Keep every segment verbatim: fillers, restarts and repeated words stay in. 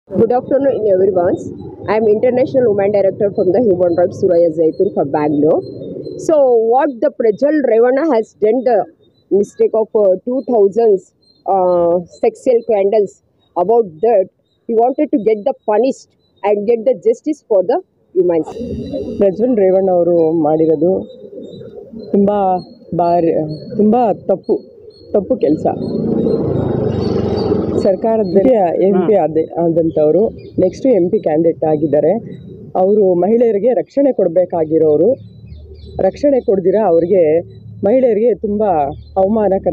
Good afternoon, everyone. I am International Women Director from the Human Rights Suraya Zaitun for Bangalore. So, what the Prajwal Ravana has done the mistake of uh, two thousands uh, sexual scandals. About that, he wanted to get the punished and get the justice for the humans. Prajwal Revanna ಅವರು ಮಾಡಿರೋದು ತುಂಬ ಬಾರಿ ತುಂಬ ತಪ್ಪು ತಪ್ಪು ಕೆಲಸ. ಸರ್ಕಾರದಲ್ಲಿ M P ಆದ ಆದಂಥವರು ನೆಕ್ಸ್ಟ್ ಎಂ ಪಿ ಕ್ಯಾಂಡಿಡೇಟ್ ಆಗಿದ್ದಾರೆ. ಅವರು ಮಹಿಳೆಯರಿಗೆ ರಕ್ಷಣೆ ಕೊಡಬೇಕಾಗಿರೋರು ರಕ್ಷಣೆ ಕೊಡ್ದಿರ ಅವ್ರಿಗೆ ಮಹಿಳೆಯರಿಗೆ ತುಂಬ ಅವಮಾನಕರ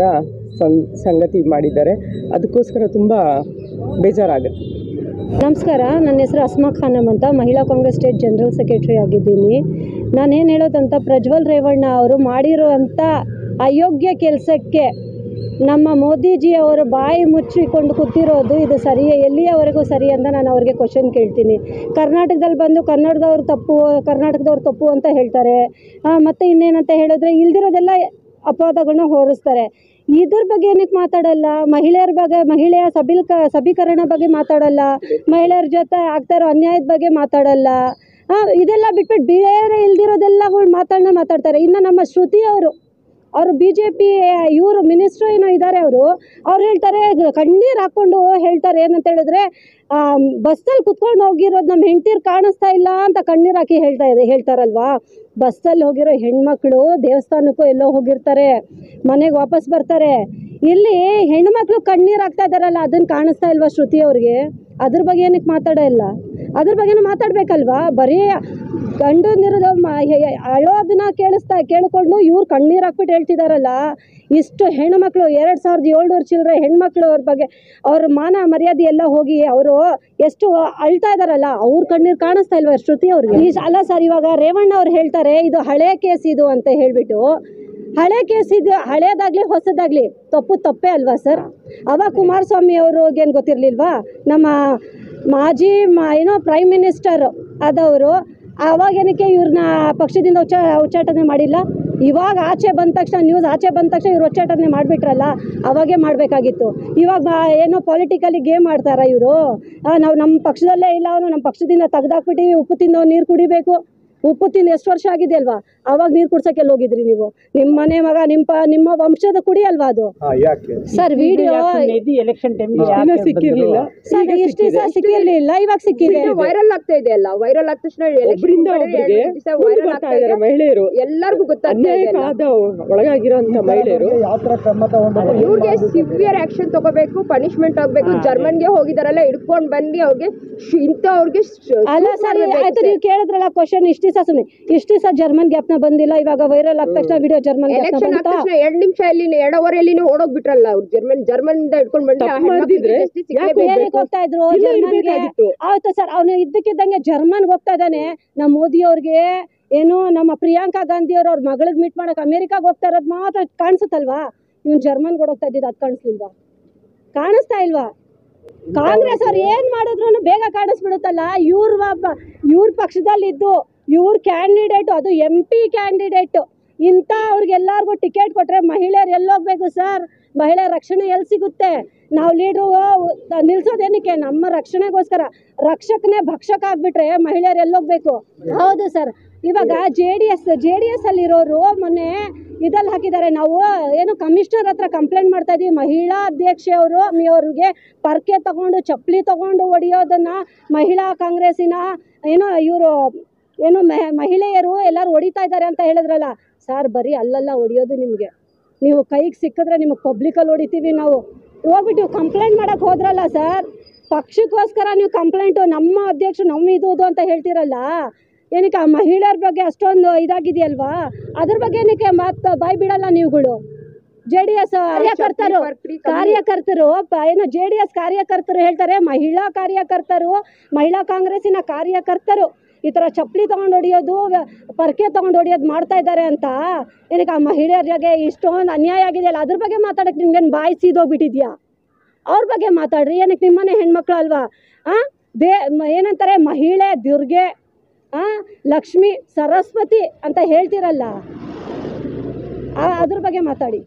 ಸಂಗತಿ ಮಾಡಿದ್ದಾರೆ. ಅದಕ್ಕೋಸ್ಕರ ತುಂಬ ಬೇಜಾರಾಗುತ್ತೆ. ನಮಸ್ಕಾರ, ನನ್ನ ಹೆಸರು ಅಸ್ಮಾ ಖಾನಮ್ ಅಂತ, ಮಹಿಳಾ ಕಾಂಗ್ರೆಸ್ ಸ್ಟೇಟ್ ಜನರಲ್ ಸೆಕ್ರೆಟರಿ ಆಗಿದ್ದೀನಿ. ನಾನೇನು ಹೇಳೋದಂತ, ಪ್ರಜ್ವಲ್ ರೇವಣ್ಣ ಅವರು ಮಾಡಿರೋವಂಥ ಅಯೋಗ್ಯ ಕೆಲಸಕ್ಕೆ ನಮ್ಮ ಮೋದಿಜಿ ಅವರು ಬಾಯಿ ಮುಚ್ಚಿಕೊಂಡು ಕೂತಿರೋದು ಇದು ಸರಿಯೇ, ಎಲ್ಲಿಯವರೆಗೂ ಸರಿ ಅಂತ ನಾನು ಅವ್ರಿಗೆ ಕ್ವಶನ್ ಕೇಳ್ತೀನಿ. ಕರ್ನಾಟಕದಲ್ಲಿ ಬಂದು ಕನ್ನಡದವ್ರು ತಪ್ಪು ಕರ್ನಾಟಕದವ್ರು ತಪ್ಪು ಅಂತ ಹೇಳ್ತಾರೆ. ಮತ್ತು ಇನ್ನೇನಂತ ಹೇಳಿದ್ರೆ ಇಲ್ದಿರೋದೆಲ್ಲ ಅಪವಾದಗಳನ್ನ ಹೊರಿಸ್ತಾರೆ. ಇದ್ರ ಬಗ್ಗೆ ಏನಕ್ಕೆ ಮಾತಾಡಲ್ಲ? ಮಹಿಳೆಯರ ಬಗ್ಗೆ, ಮಹಿಳೆಯ ಸಬೀಲ್ ಸಬೀಕರಣ ಬಗ್ಗೆ ಮಾತಾಡಲ್ಲ, ಮಹಿಳೆಯರ ಜೊತೆ ಆಗ್ತಾ ಇರೋ ಅನ್ಯಾಯದ ಬಗ್ಗೆ ಮಾತಾಡಲ್ಲ. ಇದೆಲ್ಲ ಬಿಟ್ಬಿಟ್ಟು ಬೇರೆ ಇಲ್ದಿರೋದೆಲ್ಲಗಳು ಮಾತಾಡೋಣ ಮಾತಾಡ್ತಾರೆ. ಇನ್ನು ನಮ್ಮ ಶ್ರುತಿ ಅವರು ಅವರು ಬಿ ಜೆ ಪಿ ಇವರು ಮಿನಿಸ್ಟ್ರು ಏನೋ ಇದ್ದಾರೆ, ಅವರು ಅವ್ರು ಹೇಳ್ತಾರೆ, ಕಣ್ಣೀರು ಹಾಕ್ಕೊಂಡು ಹೇಳ್ತಾರೆ ಏನಂತ ಹೇಳಿದ್ರೆ, ಬಸ್ಸಲ್ಲಿ ಕುತ್ಕೊಂಡು ಹೋಗಿರೋದು ನಮ್ಮ ಹೆಂಡ್ತೀರು ಕಾಣಿಸ್ತಾ ಇಲ್ಲ ಅಂತ ಕಣ್ಣೀರು ಹಾಕಿ ಹೇಳ್ತಾ ಇದೆ ಹೇಳ್ತಾರಲ್ವಾ. ಬಸ್ಸಲ್ಲಿ ಹೋಗಿರೋ ಹೆಣ್ಮಕ್ಳು ದೇವಸ್ಥಾನಕ್ಕೂ ಎಲ್ಲೋ ಹೋಗಿರ್ತಾರೆ, ಮನೆಗೆ ವಾಪಸ್ ಬರ್ತಾರೆ. ಇಲ್ಲಿ ಹೆಣ್ಮಕ್ಳು ಕಣ್ಣೀರು ಹಾಕ್ತಾ ಇದ್ದಾರಲ್ಲ, ಅದನ್ನು ಕಾಣಿಸ್ತಾ ಇಲ್ವಾ ಶ್ರುತಿ ಅವ್ರಿಗೆ? ಅದ್ರ ಬಗ್ಗೆ ಏನಕ್ಕೆ ಮಾತಾಡಲ್ಲ? ಅದ್ರ ಬಗ್ಗೆನೂ ಮಾತಾಡಬೇಕಲ್ವಾ? ಬರೀ ಗಂಡು ನಿರೋಧ ಅಳೋದನ್ನ ಕೇಳಿಸ್ತಾ ಕೇಳಿಕೊಂಡು ಇವ್ರು ಕಣ್ಣೀರು ಹಾಕ್ಬಿಟ್ಟು ಹೇಳ್ತಿದಾರಲ್ಲ. ಇಷ್ಟು ಹೆಣ್ಮಕ್ಳು, ಎರಡು ಸಾವಿರದ ಏಳ್ನೂರು ಚಿಲ್ಲರೆ ಹೆಣ್ಮಕ್ಳು ಅವ್ರ ಬಗ್ಗೆ ಅವ್ರ ಮಾನ ಮರ್ಯಾದೆ ಎಲ್ಲ ಹೋಗಿ ಅವರು ಎಷ್ಟು ಅಳ್ತಾ ಇದ್ದಾರಲ್ಲ, ಅವ್ರ ಕಣ್ಣೀರು ಕಾಣಿಸ್ತಾ ಇಲ್ವಾ ಶ್ರುತಿ ಅವ್ರಿಗೆ? ಈ ಅಲ್ಲ ಸರ್, ಇವಾಗ ರೇವಣ್ಣ ಅವ್ರು ಹೇಳ್ತಾರೆ ಇದು ಹಳೆ ಕೇಸ್ ಇದು ಅಂತ ಹೇಳಿಬಿಟ್ಟು. ಹಳೆ ಕೇಸ್ ಇದು ಹಳೇದಾಗಲಿ ಹೊಸದಾಗಲಿ ತಪ್ಪು ತಪ್ಪೇ ಅಲ್ವಾ ಸರ್? ಅವಾಗ ಕುಮಾರಸ್ವಾಮಿ ಅವ್ರಿಗೇನು ಗೊತ್ತಿರಲಿಲ್ವಾ? ನಮ್ಮ ಮಾಜಿ ಮಾ ಏನೋ ಪ್ರೈಮ್ ಮಿನಿಸ್ಟರ್ ಆದವರು ಆವಾಗೇನಕ್ಕೆ ಇವ್ರನ್ನ ಪಕ್ಷದಿಂದ ಉಚ್ಚ ಉಚ್ಚಾಟನೆ ಮಾಡಿಲ್ಲ? ಇವಾಗ ಆಚೆ ಬಂದ ತಕ್ಷಣ, ನ್ಯೂಸ್ ಆಚೆ ಬಂದ ತಕ್ಷಣ ಇವ್ರು ಉಚ್ಚಾಟನೆ ಮಾಡಿಬಿಟ್ರಲ್ಲ, ಅವಾಗೇ ಮಾಡಬೇಕಾಗಿತ್ತು. ಇವಾಗ ಏನೋ ಪೊಲಿಟಿಕಲಿ ಗೇಮ್ ಆಡ್ತಾರ ಇವರು. ನಾವು ನಮ್ಮ ಪಕ್ಷದಲ್ಲೇ ಇಲ್ಲ, ಅವನು ನಮ್ಮ ಪಕ್ಷದಿಂದ ತೆಗ್ದಾಕ್ಬಿಟ್ಟು ಉಪ್ಪು ತಿಂದು ನೀರು ಕುಡಿಬೇಕು. ಉಪ್ಪು ತಿಂದು ಎಷ್ಟು ವರ್ಷ ಆಗಿದೆ ಅಲ್ವಾ? ಅವಾಗ ನೀರು ಕುಡ್ಸಕ್ಕೆ ಹೋಗಿದ್ರಿ ನೀವು? ನಿಮ್ಮ ಮನೆ ಮಗ, ನಿಮ್ಮ ನಿಮ್ಮ ವಂಶದ ಕುಡಿ ಅಲ್ವಾ ಅದು? ಸರ್ ವಿಡಿಯೋ ಸಿಕ್ಕಿರ್ಲಿಲ್ಲ ಸರ್, ಇಷ್ಟು ದಿವಸ ಸಿಕ್ಕಿರ್ಲಿಲ್ಲ, ಇವಾಗ ಸಿಕ್ಕಿದೆ. ವೈರಲ್ ಆಗ್ತಾ ಇದೆ ಅಲ್ಲ, ವೈರಲ್ ಆದ ತಕ್ಷಣ ವೈರಲ್ ಆಗ್ತಾ ಇದೆ, ಮಹಿಳೆಯರು ಎಲ್ಲರಿಗೂ ಗೊತ್ತಾಗ್ತಾ ಒಳಗಾಗಿರೋಂಥ ಮಹಿಳೆಯರು ಇವ್ರಿಗೆ ಸಿವಿಯರ್ ಆಕ್ಷನ್ ತಗೋಬೇಕು, ಪನಿಷ್ಮೆಂಟ್ ಆಗ್ಬೇಕು. ಜರ್ಮನ್ಗೆ ಹೋಗಿದಾರಲ್ಲ, ಹಿಡ್ಕೊಂಡು ಬನ್ನಿ ಅವ್ರಿಗೆ ಇಂಥ ಅವ್ರಿಗೆ. ಅಲ್ಲ ಸರ್, ಆಯ್ತು, ನೀವು ಕೇಳಿದ್ರಲ್ಲ ಕ್ವಶನ್, ಇಷ್ಟು ದಿವಸ ಸುಮ್ಮನೆ ಇಷ್ಟು ದಿವಸ ಜರ್ಮನ್ ಗ್ಯಾಪ್ನ ಬಂದಿಲ್ಲ, ಇವಾಗ ವೈರಲ್ ಆದ ತಕ್ಷಣ ವಿಡಿಯೋ ಜರ್ಮನ್ ಎಲೆಕ್ಷನ್ ಆದ ತಕ್ಷಣ ಎರಡು ನಿಮಿಷ ಅಲ್ಲಿ ಎರಡು ಅವರಲ್ಲಿ ಓಡೋಗ್ಬಿಟ್ರಲ್ಲ ಅವ್ರು. ಜರ್ಮನ್ ಜರ್ಮನ್ ಇಂದ ಹಿಡ್ಕೊಂಡು ಬಂದು ಹೋಗ್ತಾ ಇದ್ರು ಜರ್ಮನ್ಗೆ. ಆಯ್ತು ಸರ್, ಅವನು ಇದ್ದಕ್ಕಿದ್ದಂಗೆ ಜರ್ಮನ್ಗೆ ಹೋಗ್ತಾ ಇದ್ದಾನೆ. ನಮ್ಮ ಮೋದಿ ಅವ್ರಿಗೆ ಏನು, ನಮ್ಮ ಪ್ರಿಯಾಂಕಾ ಗಾಂಧಿ ಅವ್ರ ಅವ್ರ ಮಗಳಿಗೆ ಮೀಟ್ ಮಾಡಕ್ ಅಮೆರಿಕಾಗ ಹೋಗ್ತಾ ಇರೋದು ಮಾತ್ರ ಕಾಣಿಸುತ್ತಲ್ವಾ? ಇವ್ನು ಜರ್ಮನ್ಗೆ ಓಡೋಗ್ತಾ ಇದ್ದಿದ್ದು ಅದು ಕಾಣಿಸ್ಲಿಲ್ವಾ? ಕಾಣಿಸ್ತಾ ಇಲ್ವಾ? ಕಾಂಗ್ರೆಸ್ ಅವ್ರು ಏನ್ ಮಾಡಿದ್ರು ಬೇಗ ಕಾಣಿಸ್ಬಿಡುತ್ತಲ್ಲ. ಇವ್ರ ಇವ್ರ ಪಕ್ಷದಲ್ಲಿದ್ದು ಇವ್ರ ಕ್ಯಾಂಡಿಡೇಟು, ಅದು ಎಂ ಪಿ ಕ್ಯಾಂಡಿಡೇಟು, ಇಂಥ ಅವ್ರಿಗೆಲ್ಲರಿಗೂ ಟಿಕೆಟ್ ಕೊಟ್ಟರೆ ಮಹಿಳೆಯರು ಎಲ್ಲೋಗ್ಬೇಕು ಸರ್? ಮಹಿಳೆಯರ ರಕ್ಷಣೆ ಎಲ್ಲಿ ಸಿಗುತ್ತೆ? ನಾವು ಲೀಡ್ರು ನಿಲ್ಸೋದೇನಕ್ಕೆ? ನಮ್ಮ ರಕ್ಷಣೆಗೋಸ್ಕರ. ರಕ್ಷಕನೇ ಭಕ್ಷಕ ಆಗ್ಬಿಟ್ರೆ ಮಹಿಳೆಯರು ಎಲ್ಲೋಗ್ಬೇಕು? ಹೌದು ಸರ್. ಇವಾಗ J D S J D S ಅಲ್ಲಿರೋರು ಮೊನ್ನೆ ಇದಲ್ಲಿ ಹಾಕಿದ್ದಾರೆ, ನಾವು ಏನು ಕಮಿಷನರ್ ಹತ್ರ ಕಂಪ್ಲೇಂಟ್ ಮಾಡ್ತಾ ಇದೀವಿ, ಮಹಿಳಾ ಅಧ್ಯಕ್ಷೆ ಅವರು ಅವ್ರಿಗೆ ಪರ್ಕೆ ತಗೊಂಡು ಚಪ್ಪಲಿ ತಗೊಂಡು ಹೊಡಿಯೋದನ್ನ ಮಹಿಳಾ ಕಾಂಗ್ರೆಸ್ಸಿನ ಏನೋ ಇವರು ಏನು ಮಹಿಳೆಯರು ಎಲ್ಲರೂ ಹೊಡಿತಾ ಇದ್ದಾರೆ ಅಂತ ಹೇಳಿದ್ರಲ್ಲ ಸರ್. ಬರೀ ಅಲ್ಲೆಲ್ಲ ಹೊಡಿಯೋದು ನಿಮಗೆ, ನೀವು ಕೈಗೆ ಸಿಕ್ಕಿದ್ರೆ ನಿಮಗೆ ಪಬ್ಲಿಕಲ್ಲಿ ಹೊಡಿತೀವಿ ನಾವು. ಹೋಗ್ಬಿಟ್ಟು ಕಂಪ್ಲೇಂಟ್ ಮಾಡೋಕ್ಕೆ ಹೋದ್ರಲ್ಲ ಸರ್, ಪಕ್ಷಕ್ಕೋಸ್ಕರ ನೀವು ಕಂಪ್ಲೇಂಟು, ನಮ್ಮ ಅಧ್ಯಕ್ಷರು ನಮ್ಮ ಇದು ಅಂತ ಹೇಳ್ತಿರಲ್ಲ, ಏನಕ್ಕೆ? ಆ ಮಹಿಳೆಯರ ಬಗ್ಗೆ ಅಷ್ಟೊಂದು ಇದಾಗಿದೆಯಲ್ವಾ, ಅದ್ರ ಬಗ್ಗೆ ಏನಕ್ಕೆ ಮಾತು ಬಾಯ್ ಬಿಡಲ್ಲ ನೀವುಗಳು? ಜೆ ಡಿ ಎಸ್ ಕಾರ್ಯಕರ್ತರು ಕಾರ್ಯಕರ್ತರು ಏನೋ ಜೆ ಡಿ ಎಸ್ ಕಾರ್ಯಕರ್ತರು ಹೇಳ್ತಾರೆ, ಮಹಿಳಾ ಕಾರ್ಯಕರ್ತರು, ಮಹಿಳಾ ಕಾಂಗ್ರೆಸ್ಸಿನ ಕಾರ್ಯಕರ್ತರು ಈ ಥರ ಚಪ್ಪಲಿ ತೊಗೊಂಡು ಹೊಡಿಯೋದು, ಪರ್ಕೆ ತೊಗೊಂಡು ಹೊಡಿಯೋದು ಮಾಡ್ತಾ ಇದ್ದಾರೆ ಅಂತ. ಏನಕ್ಕೆ? ಆ ಮಹಿಳೆಯರ ಜೊತೆ ಇಷ್ಟೊಂದು ಅನ್ಯಾಯ ಆಗಿದೆಯಲ್ಲ, ಅದ್ರ ಬಗ್ಗೆ ಮಾತಾಡೋಕ್ಕೆ ನಿಮ್ಗೇನು ಬಾಯಿ ಸೀದೋಗ್ಬಿಟ್ಟಿದ್ಯಾ? ಅವ್ರ ಬಗ್ಗೆ ಮಾತಾಡ್ರಿ. ಏನಕ್ಕೆ? ನಿಮ್ಮನೆ ಹೆಣ್ಮಕ್ಳು ಅಲ್ವಾ? ಹಾಂ, ದೇ ಏನಂತಾರೆ, ಮಹಿಳೆ ದುರ್ಗೆ, ಹಾಂ, ಲಕ್ಷ್ಮಿ, ಸರಸ್ವತಿ ಅಂತ ಹೇಳ್ತಿರಲ್ಲ, ಅದ್ರ ಬಗ್ಗೆ ಮಾತಾಡಿ.